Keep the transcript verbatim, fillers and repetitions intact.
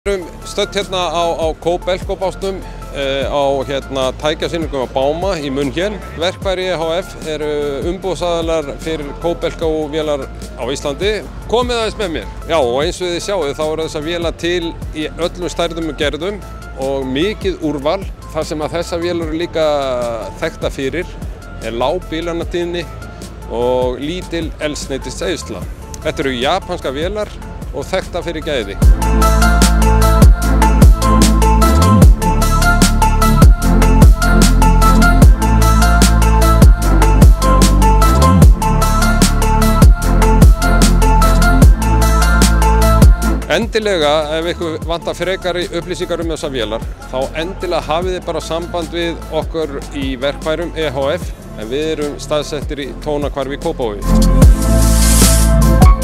Við erum stödd hérna á, á Kóbelkobásnum eh, á hérna, tækjasýningum á Báma í München. Verkfæri E H F eru umbúðsaðilar fyrir Kóbelko-vélar á Íslandi. Komið aðeins með mér. Já, og eins og þið sjáu þá eru þessar vélar til í öllum stærðum og gerðum og mikið úrval. Það sem að þessar vélar eru líka þekkta fyrir er lág bílanatíðni og lítil eldsneytiseyðsla. Þetta eru japanska vélar og þekkta fyrir gæði. Endilega, ef ykkur vantar frekari upplýsingar um þessar vélar, þá endilega hafið þið bara samband við okkur í verkfærum E H F, en við erum staðsettir í Tónahvarfi í Kópavogi.